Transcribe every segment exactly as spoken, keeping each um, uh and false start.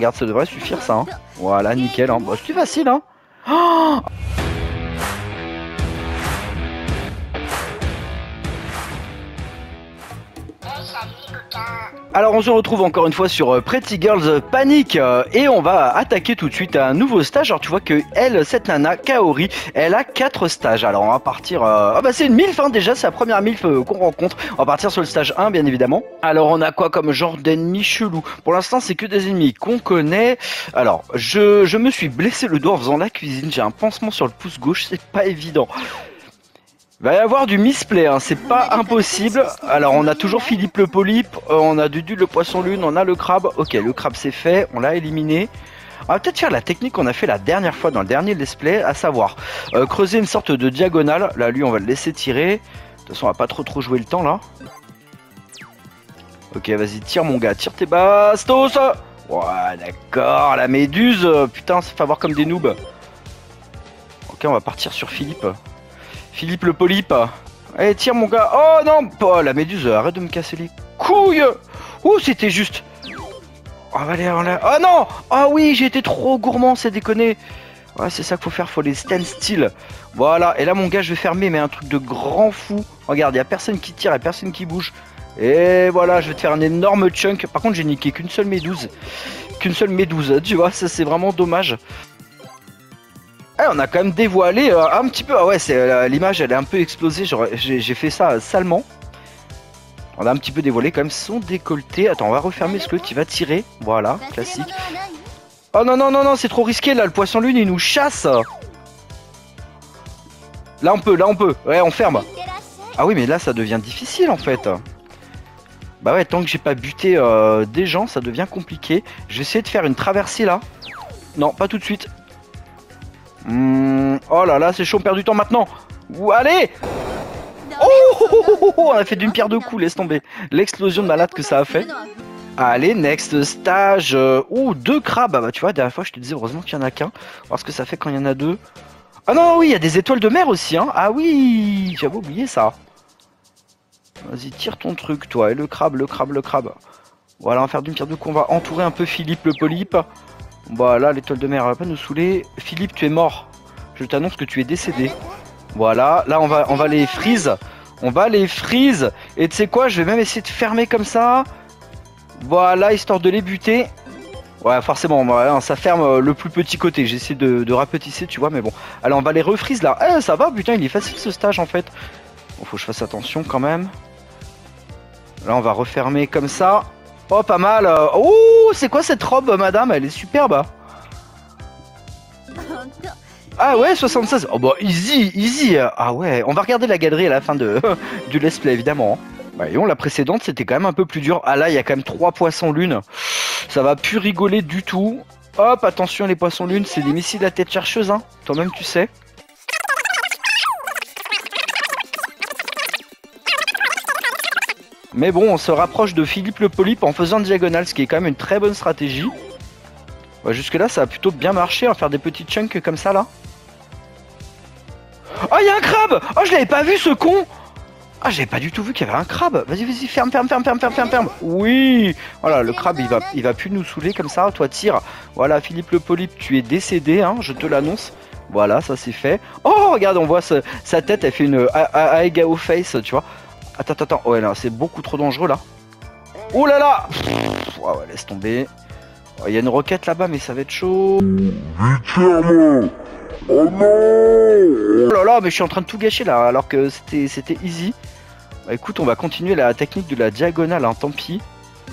regarde, ça devrait suffire ça. Hein. Voilà, nickel. Hein. Bah, c'est facile. Hein. Oh, alors on se retrouve encore une fois sur Pretty Girls Panic euh, et on va attaquer tout de suite à un nouveau stage. Alors tu vois que elle, cette nana, Kaori, elle a quatre stages. Alors on va partir... Euh... Ah bah c'est une milf hein, déjà, c'est la première milf euh, qu'on rencontre. On va partir sur le stage un bien évidemment. Alors on a quoi comme genre d'ennemis chelou? Pour l'instant c'est que des ennemis qu'on connaît. Alors je, je me suis blessé le doigt en faisant la cuisine, j'ai un pansement sur le pouce gauche, c'est pas évident. Il va y avoir du misplay, hein, c'est pas impossible. Alors on a toujours Philippe le polype, euh, on a Dudu le poisson lune, on a le crabe. Ok, le crabe c'est fait, on l'a éliminé. On va peut-être faire la technique qu'on a fait la dernière fois dans le dernier let's play, à savoir euh, creuser une sorte de diagonale. Là lui on va le laisser tirer. De toute façon on va pas trop trop jouer le temps là. Ok, vas-y, tire mon gars, tire tes bastos. Ouais, d'accord, la méduse. Putain, ça fait avoir comme des noobs. Ok, on va partir sur Philippe. Philippe le polype. Allez, tire mon gars. Oh non, oh, la méduse, arrête de me casser les couilles. Ouh, c'était juste. Oh, allez, allez. Oh non. Ah oh, oui, j'ai été trop gourmand, c'est déconné. Ouais, c'est ça qu'il faut faire, faut les stand still. Voilà, et là mon gars, je vais fermer, mais un truc de grand fou. Regarde, il n'y a personne qui tire, il n'y a personne qui bouge. Et voilà, je vais te faire un énorme chunk. Par contre, j'ai niqué qu'une seule méduse. Qu'une seule méduse, tu vois, ça c'est vraiment dommage. Eh, on a quand même dévoilé euh, un petit peu. Ah ouais, c'est euh, l'image, elle est un peu explosée. J'ai fait ça euh, salement. On a un petit peu dévoilé quand même son décolleté. Attends, on va refermer ce que tu vas tirer. Voilà, classique. Oh non, non, non, non, c'est trop risqué là. Le poisson lune, il nous chasse. Là, on peut, là, on peut. Ouais, on ferme. Ah oui, mais là, ça devient difficile en fait. Bah ouais, tant que j'ai pas buté euh, des gens, ça devient compliqué. Je vais essayer de faire une traversée là. Non, pas tout de suite. Mmh, oh là là, c'est chaud, on perd du temps maintenant. Ouh, allez. Oh, oh, oh, oh, oh, on a fait d'une pierre deux coups, laisse tomber. L'explosion de malade que ça a fait. Allez, next stage. Ouh, deux crabes. Ah bah tu vois, la dernière fois je te disais heureusement qu'il y en a qu'un. Voir ce que ça fait quand il y en a deux. Ah non, oui, il y a des étoiles de mer aussi. Hein. Ah oui, j'avais oublié ça. Vas-y, tire ton truc, toi. Et le crabe, le crabe, le crabe. Voilà, on va faire d'une pierre deux coups. On va entourer un peu Philippe le polype. Voilà, l'étoile de mer, elle va pas nous saouler. Philippe, tu es mort. Je t'annonce que tu es décédé. Voilà, là on va, on va les freeze. On va les freeze. Et tu sais quoi, je vais même essayer de fermer comme ça. Voilà, histoire de les buter. Ouais, forcément, ouais, ça ferme le plus petit côté. J'essaie de, de rapetisser, tu vois, mais bon. Allez, on va les refreeze là. Eh, ça va, putain, il est facile ce stage en fait. Bon, faut que je fasse attention quand même. Là, on va refermer comme ça. Oh, pas mal. Oh, c'est quoi cette robe, madame? Elle est superbe. Ah ouais, soixante-seize. Oh bah, easy, easy. Ah ouais, on va regarder la galerie à la fin de, du let's play, évidemment. Bah, voyons, la précédente, c'était quand même un peu plus dur. Ah là, il y a quand même trois poissons lunes. Ça va plus rigoler du tout. Hop, attention, les poissons lunes, c'est des missiles à tête chercheuse, hein. Toi-même, tu sais. Mais bon, on se rapproche de Philippe le polype en faisant diagonale, ce qui est quand même une très bonne stratégie. Ouais, jusque là, ça a plutôt bien marché, en faire des petits chunks comme ça, là. Oh, il y a un crabe! Oh, je l'avais pas vu, ce con! Ah, j'avais pas du tout vu qu'il y avait un crabe. Vas-y, vas-y, ferme, ferme, ferme, ferme, ferme, ferme, ferme. Oui! Voilà, le crabe, il va, il va plus nous saouler comme ça. Toi, tire. Voilà, Philippe le polype, tu es décédé, hein, je te l'annonce. Voilà, ça c'est fait. Oh, regarde, on voit ce, sa tête, elle fait une Aegao face, tu vois. Attends, attends, attends. Ouais, là, c'est beaucoup trop dangereux, là. Oh là là! Pff, ouais, ouais, laisse tomber. Il y a une roquette là-bas, mais ça va être chaud. Oh non! Oh là là, mais je suis en train de tout gâcher là, alors que c'était c'était easy. Bah écoute, on va continuer la technique de la diagonale, hein, tant pis.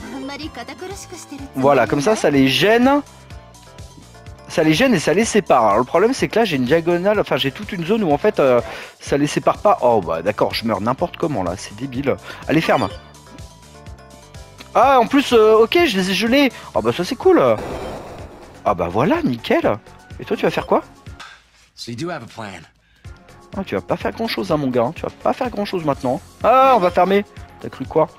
Voilà, comme ça, ça les gêne. Ça les gêne et ça les sépare. Alors le problème, c'est que là, j'ai une diagonale, enfin, j'ai toute une zone où en fait, euh, ça les sépare pas. Oh bah d'accord, je meurs n'importe comment là, c'est débile. Allez, ferme. Ah, en plus, euh, ok, je les ai gelés. Oh bah ça, c'est cool. Ah bah voilà, nickel. Et toi, tu vas faire quoi? Ah, tu vas pas faire grand chose, hein, mon gars. Hein. Tu vas pas faire grand chose maintenant. Ah, on va fermer. T'as cru quoi?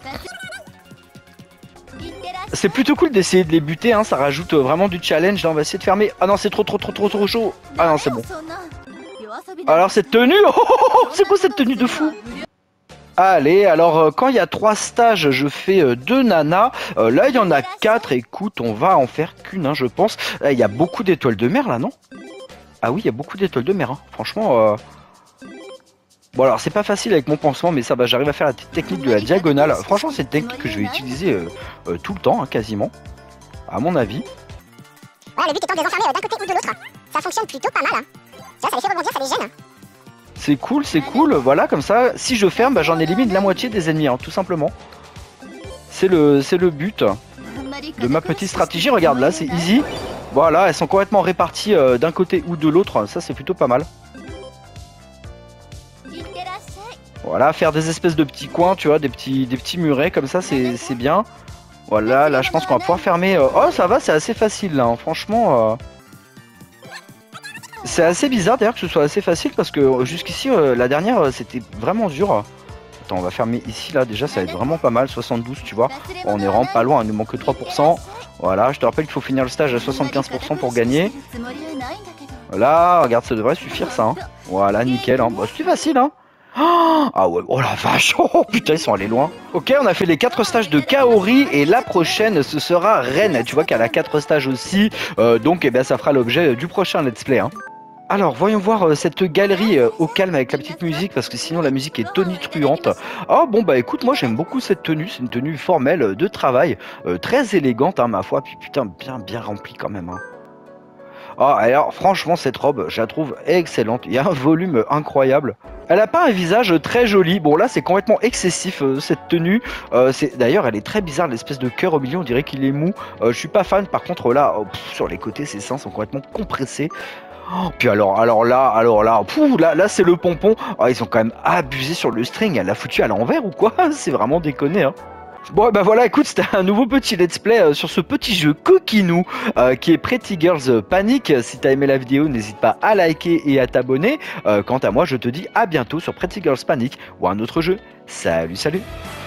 C'est plutôt cool d'essayer de les buter, hein. Ça rajoute vraiment du challenge. Là, on va essayer de fermer. Ah non, c'est trop, trop, trop, trop, trop chaud. Ah non, c'est bon. Alors, cette tenue. Oh, c'est quoi cette tenue de fou? Allez, alors euh, quand il y a trois stages, je fais euh, deux nanas. Euh, là, il y en a quatre. Écoute, on va en faire qu'une, hein, je pense. Il y a beaucoup d'étoiles de mer, là, non? Ah oui, il y a beaucoup d'étoiles de mer. Hein. Franchement... Euh... Bon, alors, c'est pas facile avec mon pansement, mais ça va, j'arrive à faire la technique de la diagonale. Franchement, c'est une technique que je vais utiliser euh, euh, tout le temps, hein, quasiment. À mon avis. Ouais, le but étant de les enfermer euh, d'un côté ou de l'autre. Ça fonctionne plutôt pas mal. Hein. Ça, ça les fait rebondir, ça les gêne. C'est cool, c'est cool. Voilà, comme ça, si je ferme, bah, j'en élimine la moitié des ennemis, hein, tout simplement. C'est le, c'est le but de ma petite stratégie. Regarde, là, c'est easy. Voilà, elles sont complètement réparties euh, d'un côté ou de l'autre. Ça, c'est plutôt pas mal. Voilà, faire des espèces de petits coins, tu vois, des petits, des petits murets, comme ça, c'est bien. Voilà, là, je pense qu'on va pouvoir fermer... Euh... Oh, ça va, c'est assez facile, là, hein. Franchement... Euh... C'est assez bizarre d'ailleurs que ce soit assez facile parce que jusqu'ici euh, la dernière euh, c'était vraiment dur. Attends, on va fermer ici là, déjà ça va être vraiment pas mal, soixante-douze tu vois. On est vraiment pas loin, il nous manque que trois pour cent. Voilà, je te rappelle qu'il faut finir le stage à soixante-quinze pour cent pour gagner. Voilà, regarde, ça devrait suffire ça. Hein. Voilà, nickel, hein. Bah, c'est facile hein. Ah ouais, oh la vache, oh putain ils sont allés loin. Ok, on a fait les quatre stages de Kaori et la prochaine ce sera Ren. Tu vois qu'elle a quatre stages aussi, euh, donc eh ben, ça fera l'objet du prochain let's play. Hein. Alors voyons voir euh, cette galerie euh, au calme avec la petite musique parce que sinon la musique est tonitruante. Oh bon bah écoute, moi j'aime beaucoup cette tenue, c'est une tenue formelle euh, de travail, euh, très élégante hein, ma foi, puis putain bien bien remplie quand même. Hein. Oh, alors franchement cette robe je la trouve excellente, il y a un volume incroyable. Elle a pas un visage très joli, bon là c'est complètement excessif euh, cette tenue, euh, d'ailleurs elle est très bizarre, l'espèce de cœur au milieu on dirait qu'il est mou, euh, je suis pas fan par contre là, oh, pff, sur les côtés ses seins sont complètement compressés. Oh, puis alors, alors là, alors là, pouf, là, là c'est le pompon. Oh, ils ont quand même abusé sur le string. Elle l'a foutu à l'envers ou quoi? C'est vraiment déconné. Hein. Bon, bah voilà, écoute, c'était un nouveau petit let's play euh, sur ce petit jeu coquinou euh, qui est Pretty Girls Panic. Si t'as aimé la vidéo, n'hésite pas à liker et à t'abonner. Euh, quant à moi, je te dis à bientôt sur Pretty Girls Panic ou un autre jeu. Salut, salut!